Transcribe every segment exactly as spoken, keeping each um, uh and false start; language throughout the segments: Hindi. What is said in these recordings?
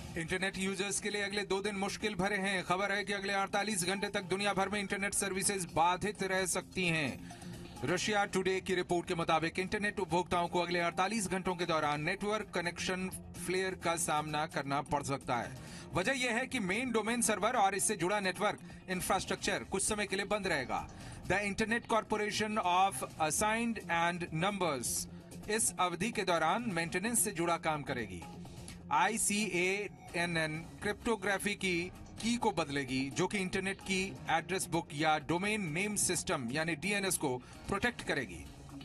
इंटरनेट यूजर्स के लिए अगले दो दिन मुश्किल भरे हैं। खबर है कि अगले अड़तालीस घंटे तक दुनिया भर में इंटरनेट सर्विसेज बाधित रह सकती हैं। रशिया टुडे की रिपोर्ट के मुताबिक इंटरनेट उपभोक्ताओं को अगले अड़तालीस घंटों के दौरान नेटवर्क कनेक्शन फ्लेयर का सामना करना पड़ सकता है। वजह यह है कि मेन डोमेन सर्वर और इससे जुड़ा नेटवर्क इंफ्रास्ट्रक्चर कुछ समय के लिए बंद रहेगा। The internet corporation of assigned and numbers इस अवधि के दौरान मेंटेनेंस से जुड़ा काम करेगी। I C A N N cryptography की की को बदलेगी, जो कि इंटरनेट की एड्रेस बुक या डोमेन नेम सिस्टम यानी डी एन एस को प्रोटेक्ट करेगी।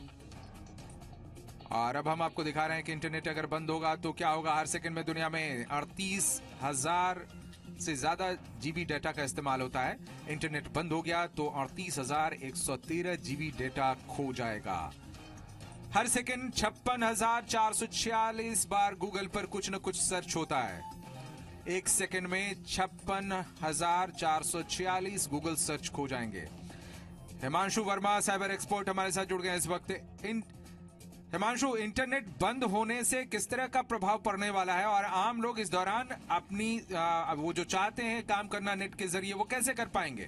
और अब हम आपको दिखा रहे हैं कि इंटरनेट अगर बंद होगा तो क्या होगा। हर सेकंड में दुनिया में अड़तीस हजार से ज्यादा जीबी डेटा का इस्तेमाल होता है। इंटरनेट बंद हो गया तो अड़तीस हजार एक सौ तेरह जीबी डेटा खो जाएगा। हर सेकंड छप्पन हजार चार सौ छियालीस बार गूगल पर कुछ न कुछ सर्च होता है। एक सेकंड में छप्पन हजार चार सौ छियालीस गूगल सर्च खो जाएंगे। हिमांशु वर्मा साइबर एक्सपर्ट हमारे साथ जुड़ गए हैं इस वक्त। इन हिमांशु, इंटरनेट बंद होने से किस तरह का प्रभाव पड़ने वाला है और आम लोग इस दौरान अपनी आ, वो जो चाहते हैं काम करना नेट के जरिए वो कैसे कर पाएंगे?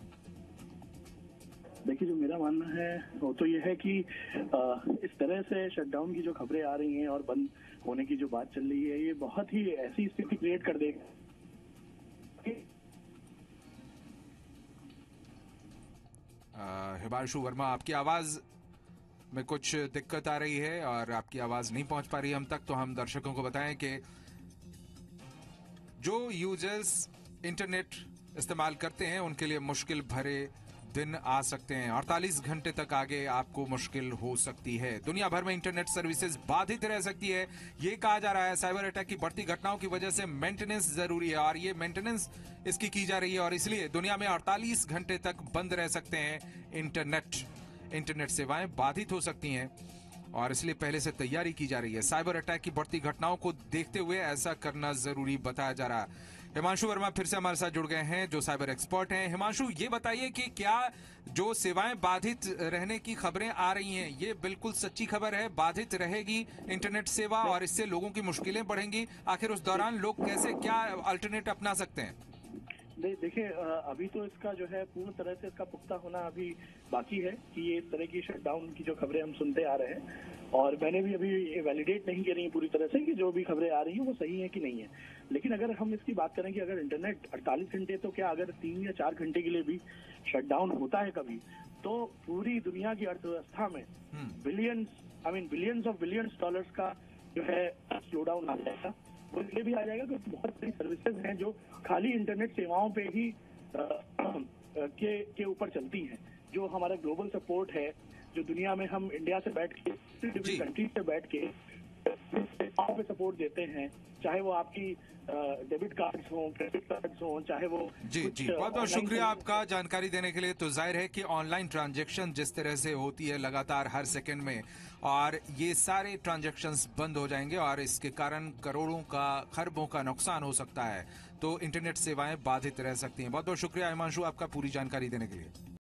देखिए, जो मेरा मानना है वो तो ये है कि आ, इस तरह से शटडाउन की जो खबरें आ रही हैं और बंद होने की जो बात चल रही है, ये बहुत ही ऐसी स्थिति क्रिएट कर देगा। हिमांशु वर्मा, आपकी आवाज में कुछ दिक्कत आ रही है और आपकी आवाज नहीं पहुंच पा रही हम तक, तो हम दर्शकों को बताएं कि जो यूजर्स इंटरनेट इस्तेमाल करते हैं उनके लिए मुश्किल भरे दिन आ सकते हैं। अड़तालीस घंटे तक आगे आपको मुश्किल हो सकती है। दुनिया भर में इंटरनेट सर्विसेज बाधित रह सकती है। ये कहा जा रहा है साइबर अटैक की बढ़ती घटनाओं की वजह से मेंटेनेंस जरूरी है और ये मेंटेनेंस इसकी की जा रही है और इसलिए दुनिया में अड़तालीस घंटे तक बंद रह सकते हैं इंटरनेट इंटरनेट सेवाएं बाधित हो सकती हैं और इसलिए पहले से तैयारी की जा रही है। साइबर अटैक की बढ़ती घटनाओं को देखते हुए ऐसा करना जरूरी बताया जा रहा है। हिमांशु वर्मा फिर से हमारे साथ जुड़ गए हैं, जो साइबर एक्सपर्ट हैं। हिमांशु, ये बताइए कि क्या जो सेवाएं बाधित रहने की खबरें आ रही हैं ये बिल्कुल सच्ची खबर है? बाधित रहेगी इंटरनेट सेवा और इससे लोगों की मुश्किलें बढ़ेंगी? आखिर उस दौरान लोग कैसे क्या अल्टरनेट अपना सकते हैं? दे, देखिए, अभी तो इसका जो है पूर्ण तरह से इसका पुख्ता होना अभी बाकी है कि ये इस तरह की शटडाउन की जो खबरें हम सुनते आ रहे हैं और मैंने भी अभी वैलिडेट नहीं करी पूरी तरह से कि जो भी खबरें आ रही हैं वो सही है कि नहीं है। लेकिन अगर हम इसकी बात करें कि अगर इंटरनेट अड़तालीस घंटे तो क्या अगर तीन या चार घंटे के लिए भी शटडाउन होता है कभी, तो पूरी दुनिया की अर्थव्यवस्था में billions I mean billions of billions dollars का जो है स्लो डाउन आ जाएगा। और इसलिए भी आ जाएगा कि बहुत सारी सर्विसेज हैं जो खाली इंटरनेट सेवाओं पे ही आ, के के ऊपर चलती हैं। जो हमारा ग्लोबल सपोर्ट है, जो दुनिया में हम इंडिया से बैठ के डिफरेंट कंट्रीज से बैठ के सेवाओं पे सपोर्ट देते हैं, चाहे वो आपकी डेबिट कार्ड्स हों, क्रेडिट कार्ड्स हों, चाहे वो जी जी बहुत बहुत शुक्रिया आपका जानकारी देने के लिए। तो जाहिर है कि ऑनलाइन ट्रांजैक्शन जिस तरह से होती है लगातार हर सेकंड में, और ये सारे ट्रांजैक्शंस बंद हो जाएंगे और इसके कारण करोड़ों का खरबों का नुकसान हो सकता है। तो इंटरनेट सेवाएं बाधित रह सकती हैं। बहुत बहुत शुक्रिया हिमांशु आपका पूरी जानकारी देने के लिए।